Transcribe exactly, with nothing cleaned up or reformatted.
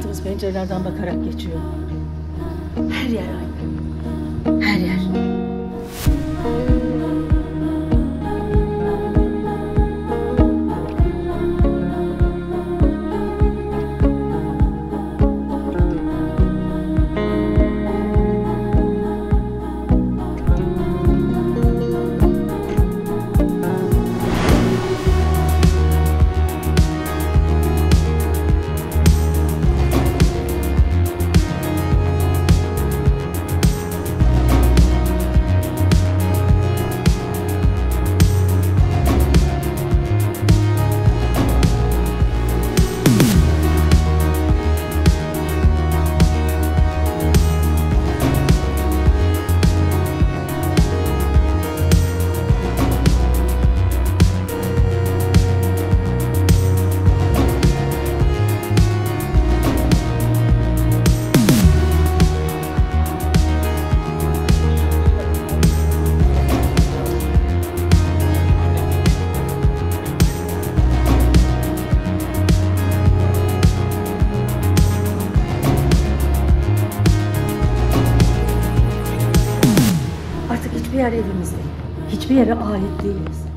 Hayatımız pencerelerden bakarak geçiyor. Her yer aynı. Her yer. Hiçbir yer evimiz değil. Hiçbir yere ait değiliz.